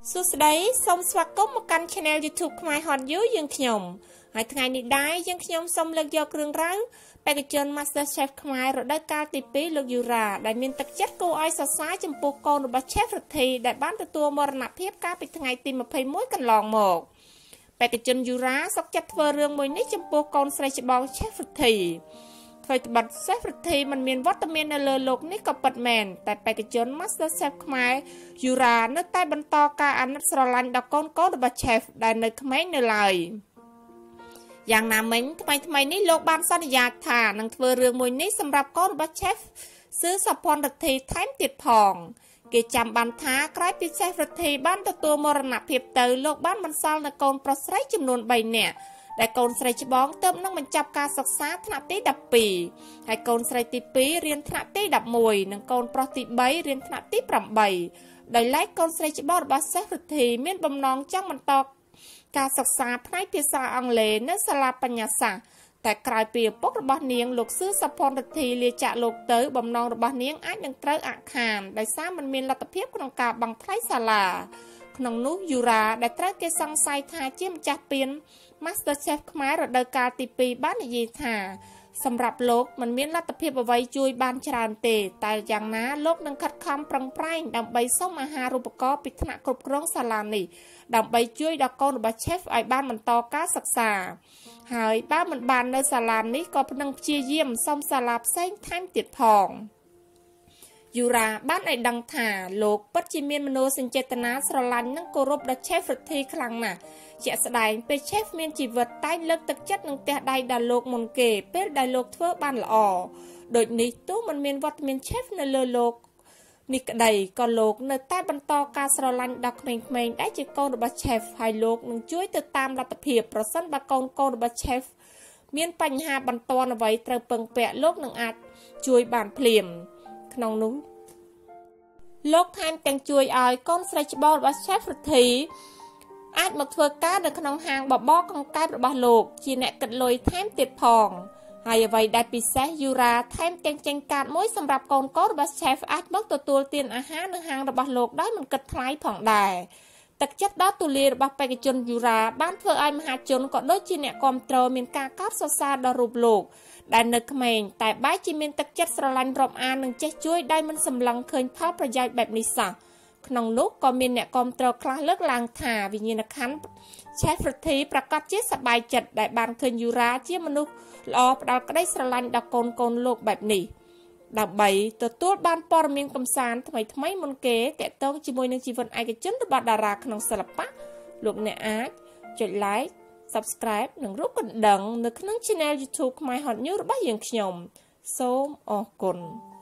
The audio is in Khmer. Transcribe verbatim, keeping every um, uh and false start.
សួស្តីសូមស្វាគមន៍មកកាន់ Channel YouTube ខ្មែរ Hotnews យើងខ្ញុំហើយថ្ងៃនេះដែរយើងខ្ញុំសូមលើកយកគ្រឿងរ៉ាវបេក្ខជន Master Chef ខ្មែររដូវកាលទីពីរលោកយូរ៉ាដែលមានទឹកចិត្តគួរឲ្យសរសើរចំពោះកូនរបស់ Chef រទ្ធីដែលបានទទួលមរណភាពកាលពីថ្ងៃទីម្ភៃមួយកន្លងមកបេក្ខជនយូរ៉ាសុកចិត្តធ្វើរឿងមួយនេះចំពោះកូនស្រីច្បង Chef រទ្ធីធ្វើត្បិត Chef រទ្ធីមិនមានវត្តមាននៅលើโลกនេះក៏ពិតមែនតែបេក្ខជន Master Chef ខ្មែរយូរ៉ានៅតែបន្តការអាណិតស្រឡាញ់ដល់កូនកូនរបស់ Chef ដែលនៅក្មេងនៅឡើយយ៉ាងណាមិញថ្មីថ្មីនេះលោកបានសន្យាថានឹងធ្វើរឿងមួយនេះសម្រាប់កូនរបស់ Chef សឺសុភ័ណ្ឌរទ្ធីថែមទៀតផងគេចាំបានថាក្រោយពី Chef រទ្ធីបានទទួលមរណភាពទៅលោកបានបន្សល់នូវកូនប្រុសស្រីចំនួនបីនាក់ដែលកូនស្រីច្បងទើបនឹងបញ្ចប់ការសិក្សាថ្នាក់ទីដប់ពីរហើយកូនស្រីទីពីររៀនថ្នាក់ទីដប់មួយនិងកូនប្រុសទីបីរៀនថ្នាក់ទីប្រាំបីដោយឡែកកូនស្រីច្បងរបស់ Chef រទ្ធីមានបំណងចង់បន្តការសិក្សាផ្នែកភាសាអង់គ្លេសនៅសាលាបញ្ញាសាស្ត្រតែក្រោយពីឪពុករបស់នាងលោកសឺសុភ័ណ្ឌរទ្ធីលាចាកលោកទៅបំណងរបស់នាងអាចនឹងត្រូវអាក់ខានដោយសារមិនមានលទ្ធភាពក្នុងការបង់ថ្លៃសាលាក្នុងនោះយូរ៉ាដែលត្រូវគេសង្ស័យថាជាម្ចាស់ពាន Master Chef ខ្មែររដូវកាលទីពីរបាននិយាយថាសម្រាប់លោកមិនមានលទ្ធភាពអ្វីជួយបានច្រើនទេតែយ៉ាងណាលោកនឹងខិតខំប្រឹងប្រែងដើម្បីសុំអាហារូបករណ៍ពីថ្នាក់គ្រប់គ្រងសាលានេះដើម្បីជួយដល់កូនរបស់ Chef ឲ្យបានបន្តការសិក្សាហើយបើមិនបាននៅសាលានេះក៏នឹងព្យាយាមសុំសាលាផ្សេងថែមទៀតផងយូរ៉ាបានឲ្យដឹងថាលោកពិតជាមានមនោសញ្ចេតនាស្រឡាញ់និងគោរពដល់ Chef រទ្ធីខ្លាំងណាស់ជាក់ស្ដែងពេល Chef មានជីវិតតែលើកទឹកចិត្តនឹងទះដៃដល់លោកមុនគេពេលដែលលោកធ្វើបានល្អដូចនេះទោះមិនមានវត្តមាន Chef នៅលើលោកនេះក្តីក៏លោកនៅតែបន្តការស្រឡាញ់ដល់ក្មេងៗដែលជាកូនរបស់ Chef ហើយលោកនឹងជួយទៅតាមលទ្ធភាពប្រសិនបើកូនកូនរបស់ Chef មានបញ្ហាបន្ទាន់អ្វីត្រូវពឹងពាក់លោកនឹងអាចជួយបានភ្លាមក្នុងនោះលោកថែមទាំងជួយឲ្យកូនស្រីច្បងរបស់ Chef រទ្ធីអាចមកធ្វើការនៅក្នុងហាងបបរកង្កែបរបស់លោកជាអ្នកគិតលុយថែមទៀតផងហើយអ្វីដែលពិសេសយូរ៉ាថែមទាំងចេញកាតមួយសម្រាប់កូនកូនរបស់ Chef អាចមកទទួលទានអាហារនៅហាងរបស់លោកដោយមិនគិតថ្លៃផងដែរទឹកចិត្តដ៏ទូលាយរបស់បេក្ខជនយូរ៉ាបានធ្វើឲ្យមហាជនក៏ដូចជាអ្នកគាំទ្រមានការកោតសរសើរដល់រូបលោកដែលនៅក្មេងតែបែរជាមានទឹកចិត្តស្រឡាញ់រាប់អាននិងចេះជួយដោយមិនសម្លឹងឃើញផលប្រយោជន៍បែបនេះសោះក្នុងនោះក៏មានអ្នកគាំទ្រខ្លះលើកឡើងថាវិញ្ញាណក្ខន្ធ Chef រទ្ធីប្រកាសជាសប្បាយចិត្តដែលបានឃើញយូរ៉ាជាមនុស្សល្អផ្ដល់ក្តីស្រឡាញ់ដល់កូនកូនលោកបែបនេះដើម្បីទទួលបានព័ត៌មានកំសាន្តថ្មីៗមុនគេទាក់ទងជាមួយនឹងជីវិតឯកជនរបស់តារាក្នុងសិល្បៈលោកអ្នកអាចចុច like Subscribe និងរូបកណ្ដឹងនៅក្នុង Channel YouTube ខ្មែរ Hotnews របស់យើងខ្ញុំសូមអរគុណ